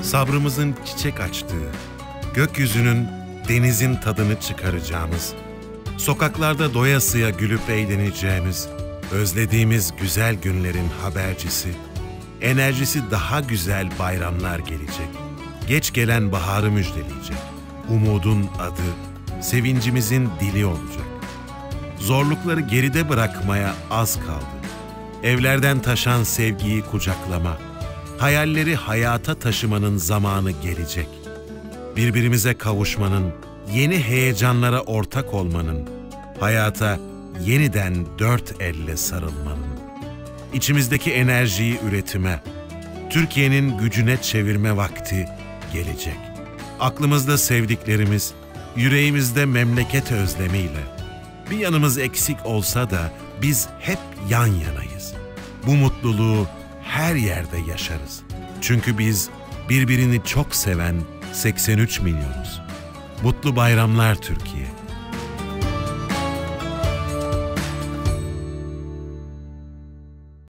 sabrımızın çiçek açtığı, gökyüzünün, denizin tadını çıkaracağımız, sokaklarda doyasıya gülüp eğleneceğimiz, özlediğimiz güzel günlerin habercisi, enerjisi daha güzel bayramlar gelecek. Geç gelen baharı müjdeleyecek. Umudun adı, sevincimizin dili olacak. Zorlukları geride bırakmaya az kaldı. Evlerden taşan sevgiyi kucaklama, hayalleri hayata taşımanın zamanı gelecek. Birbirimize kavuşmanın, yeni heyecanlara ortak olmanın, hayata yeniden dört elle sarılmanın, içimizdeki enerjiyi üretime, Türkiye'nin gücüne çevirme vakti gelecek. Aklımızda sevdiklerimiz, yüreğimizde memleket özlemiyle, bir yanımız eksik olsa da biz hep yan yanayız. Bu mutluluğu her yerde yaşarız. Çünkü biz birbirini çok seven 83 milyonuz. Mutlu bayramlar Türkiye.